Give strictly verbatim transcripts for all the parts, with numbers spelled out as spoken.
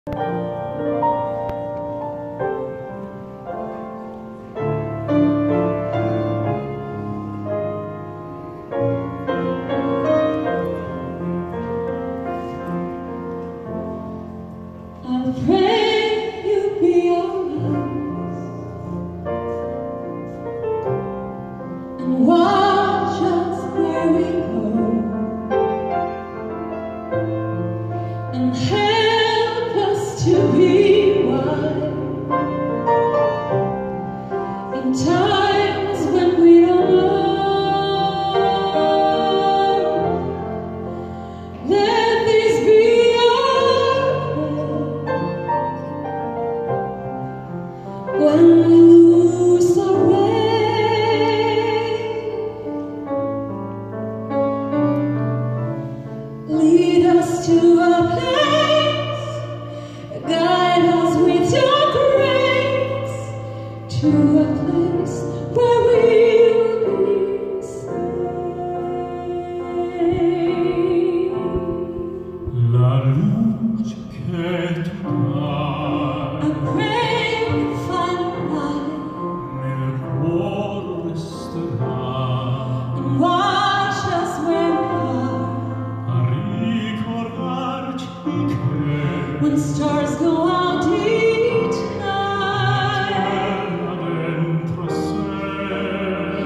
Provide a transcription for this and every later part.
I pray you'll be alright and watch us where we go and help us to be wise in times when we don't know. Let these be our prayer when we lose our way. Lead us to a place, guide us with your grace to a place where we will be safe. La luce che tu dai, I pray we find light nel cuore resterà, and watch us where we are a ricordarci che when stars go out each night. terra dentro sé,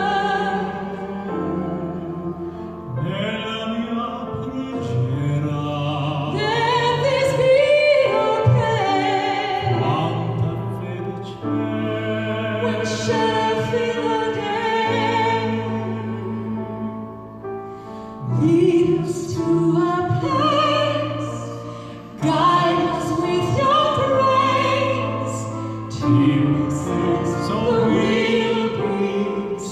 nella mia preghiera, Let this be our prayer quanta fede when c'è. shall fill the day. Lead us to a place, guide us with your grace to a place So where we'll we'll be be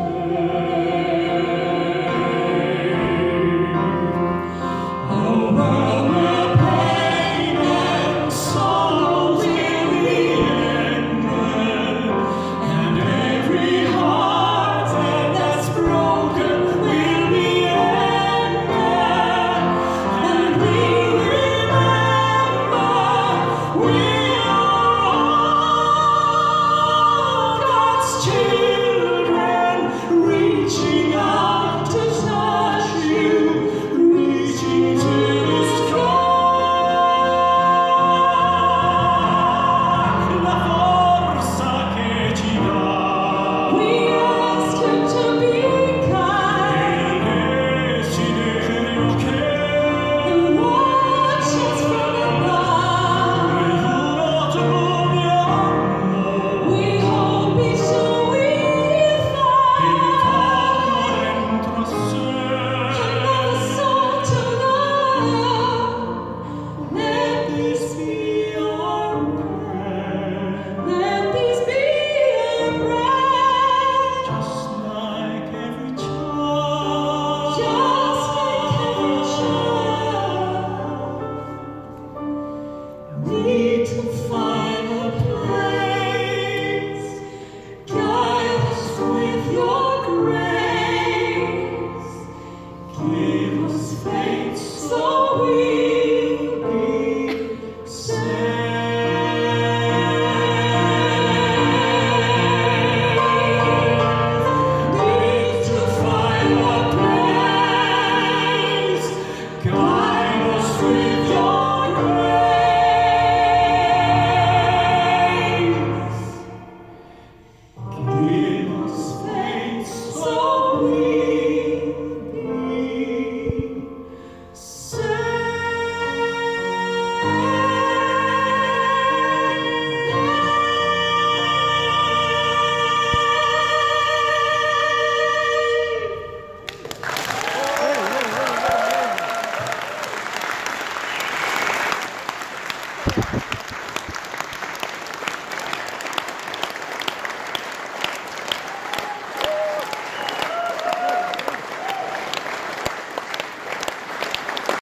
a world where pain and sorrow will be ended, and every heart that's broken will be ended, and we remember we are all God's children, reaching out to touch you, reaching to the sky. La forza che ci dà, We ask Him to be kind il desiderio che and watch us from above. lo troviamo We hope each soul will find intorno dentro a sé. another soul to love. Let this be our prayer. Let this be our prayer. Just like every child, Just like every child, need to find